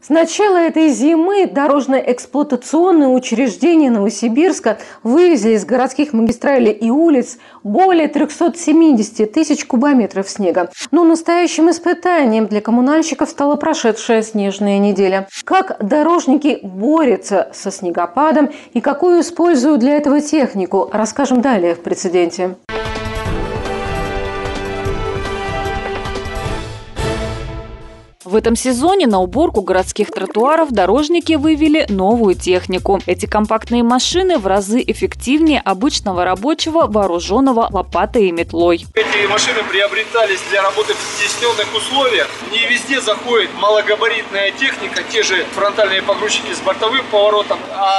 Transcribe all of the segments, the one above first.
С начала этой зимы дорожно-эксплуатационные учреждения Новосибирска вывезли из городских магистралей и улиц более 370 тысяч кубометров снега. Но настоящим испытанием для коммунальщиков стала прошедшая снежная неделя. Как дорожники борются со снегопадом и какую используют для этого технику, расскажем далее в прецеденте. В этом сезоне на уборку городских тротуаров дорожники вывели новую технику. Эти компактные машины в разы эффективнее обычного рабочего, вооруженного лопатой и метлой. Эти машины приобретались для работы в стесненных условиях. Не везде заходит малогабаритная техника, те же фронтальные погрузчики с бортовым поворотом.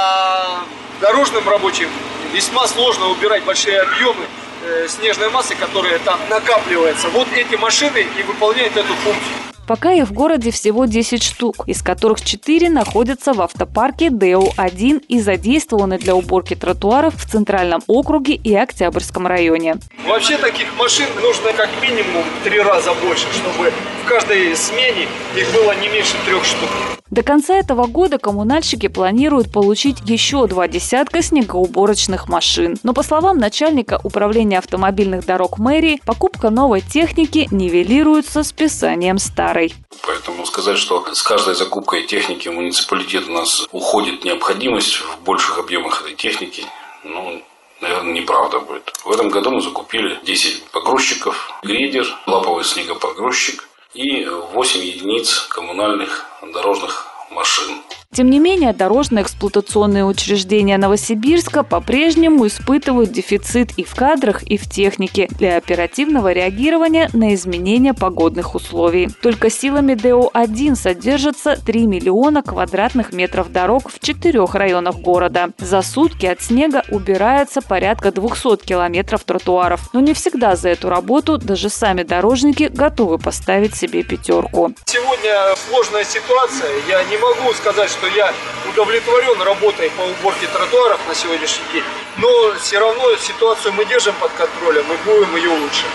А дорожным рабочим весьма сложно убирать большие объемы снежной массы, которая там накапливается. Вот эти машины и выполняют эту функцию. Пока их в городе всего 10 штук, из которых 4 находятся в автопарке ДЭУ-1 и задействованы для уборки тротуаров в Центральном округе и Октябрьском районе. Вообще таких машин нужно как минимум 3 раза больше, чтобы в каждой смене их было не меньше 3 штук. До конца этого года коммунальщики планируют получить еще 2 десятка снегоуборочных машин. Но по словам начальника управления автомобильных дорог мэрии, покупка новой техники нивелируется списанием старой. Поэтому сказать, что с каждой закупкой техники в муниципалитет у нас уходит необходимость в больших объемах этой техники, наверное, неправда будет. В этом году мы закупили 10 погрузчиков, грейдер, лаповый снегопогрузчик и 8 единиц коммунальных дорожных машин. Тем не менее, дорожно-эксплуатационные учреждения Новосибирска по-прежнему испытывают дефицит и в кадрах, и в технике для оперативного реагирования на изменения погодных условий. Только силами ДЭУ-1 содержится 3 миллиона квадратных метров дорог в 4 районах города. За сутки от снега убирается порядка 200 километров тротуаров. Но не всегда за эту работу даже сами дорожники готовы поставить себе 5. Сегодня сложная ситуация. Я не могу сказать, что я удовлетворен работой по уборке тротуаров на сегодняшний день, но все равно ситуацию мы держим под контролем и будем ее улучшить.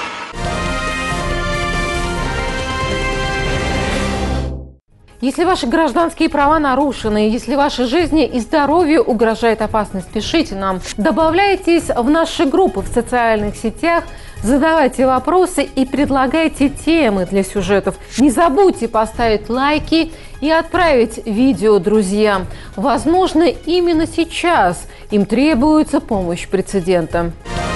Если ваши гражданские права нарушены, если вашей жизни и здоровью угрожает опасность, пишите нам. Добавляйтесь в наши группы в социальных сетях, задавайте вопросы и предлагайте темы для сюжетов. Не забудьте поставить лайки и отправить видео друзьям. Возможно, именно сейчас им требуется помощь прецедента.